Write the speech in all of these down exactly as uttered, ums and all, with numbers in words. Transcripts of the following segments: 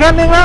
คันหนึ่งแล้ว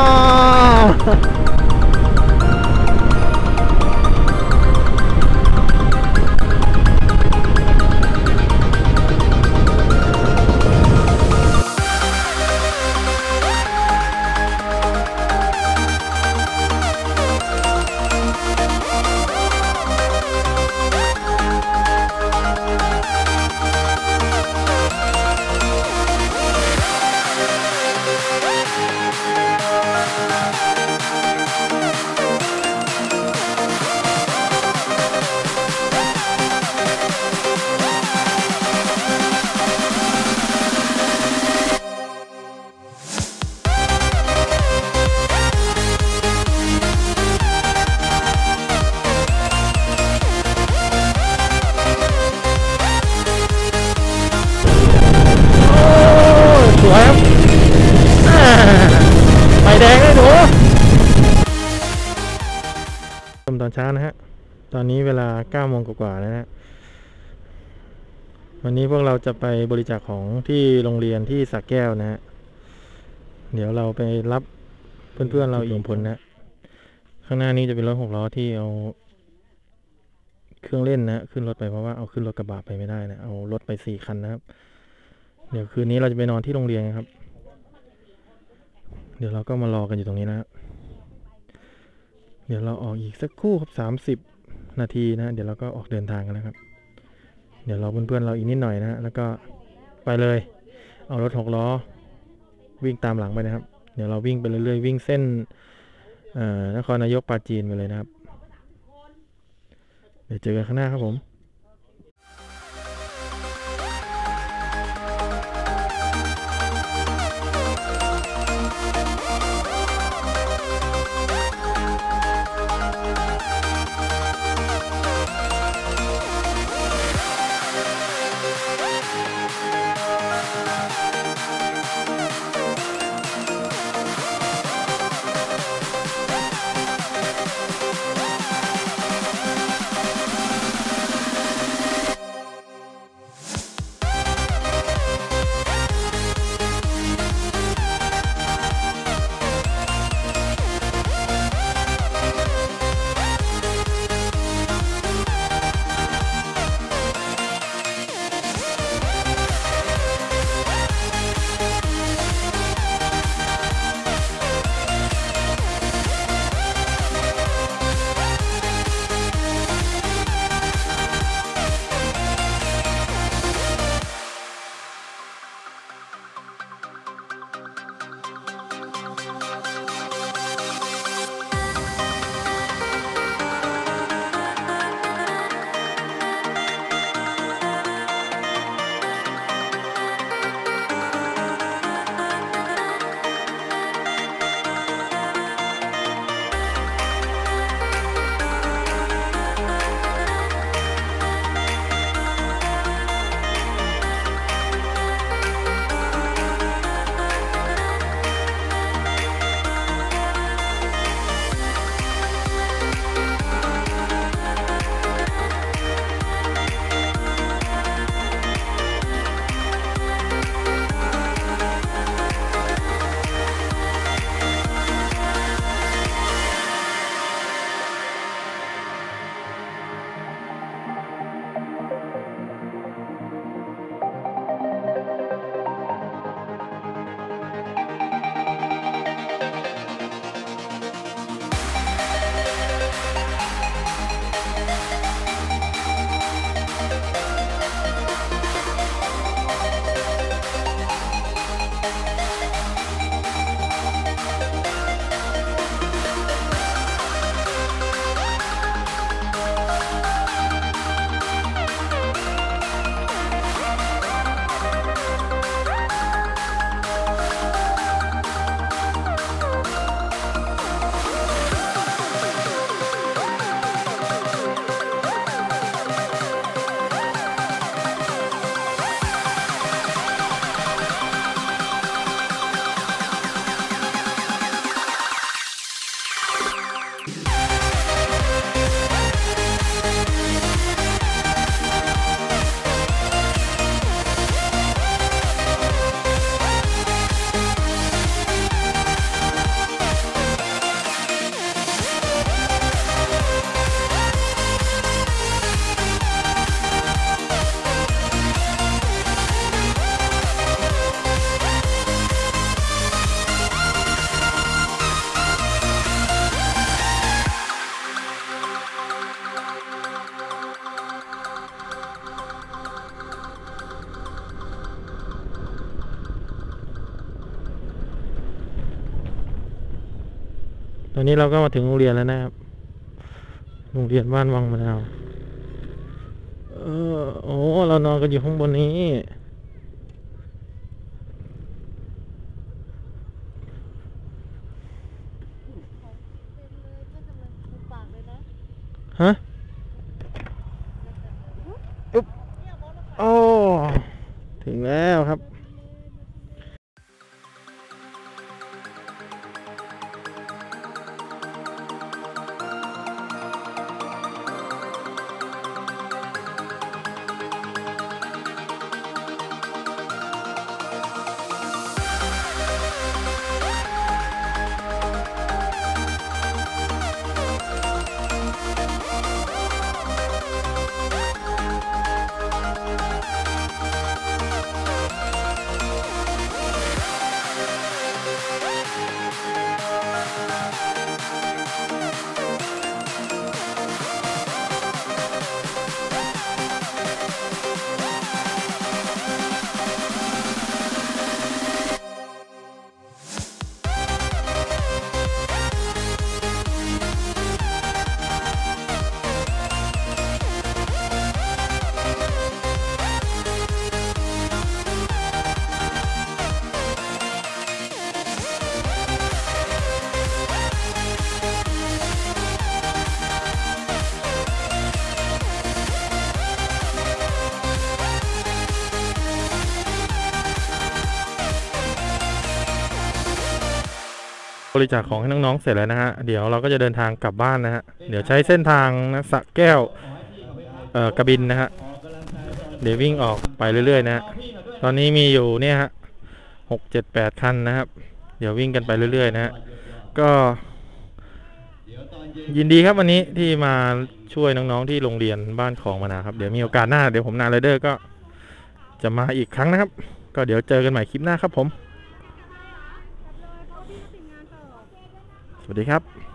สวยครับไฟแดงเลยหนูชมตอนเช้านะฮะตอนนี้เวลาเก้าโมงกว่าๆแล้วนะวันนี้พวกเราจะไปบริจาคของที่โรงเรียนที่สระแก้วนะฮะเดี๋ยวเราไปรับเพื่อนๆเราอีกคนนะข้างหน้านี้จะเป็นรถหกล้อที่เอาเครื่องเล่นนะขึ้นรถไปเพราะว่าเอาขึ้นรถกระบะไปไม่ได้นะเอารถไปสี่คันนะครับเดี๋ยวคืนนี้เราจะไปนอนที่โรงเรียนครับเดี๋ยวเราก็มารอกันอยู่ตรงนี้นะครับเดี๋ยวเราออกอีกสักครู่ครับสามสิบนาทีนะเดี๋ยวเราก็ออกเดินทางกันนะครับเดี๋ยวเราเพื่อนๆเราอีกนิดหน่อยนะแล้วก็ไปเลยเอารถหกล้อวิ่งตามหลังไปนะครับเดี๋ยวเราวิ่งไปเรื่อยๆวิ่งเส้นนครนายกปราจีนไปเลยนะครับเดี๋ยวเจอกันข้างหน้าครับผมตอนนี้เราก็มาถึงโรงเรียนแล้วนะครับโรงเรียนบ้านวังมะนาวเออโอ้เรานอนกันอยู่ข้างบนนี้ฮะอุ๊บโอ้ถึงแล้วครับบริจาคของให้น้องๆเสร็จแล้วนะฮะเดี๋ยวเราก็จะเดินทางกลับบ้านนะฮะเดี๋ยวใช้เส้นทางนะสระแก้วเอ่อกระบินนะฮะเดี๋ยววิ่งออกไปเรื่อยๆนะฮะตอนนี้มีอยู่เนี่ยฮะหกเจ็ดแปดคันนะครับเดี๋ยววิ่งกันไปเรื่อยๆนะฮะก็ยินดีครับวันนี้ที่มาช่วยน้องๆที่โรงเรียนบ้านของมะนาวครับเดี๋ยวมีโอกาสหน้าเดี๋ยวผมนาไรเดอร์ก็จะมาอีกครั้งนะครับก็เดี๋ยวเจอกันใหม่คลิปหน้าครับผมสวัสดีครับ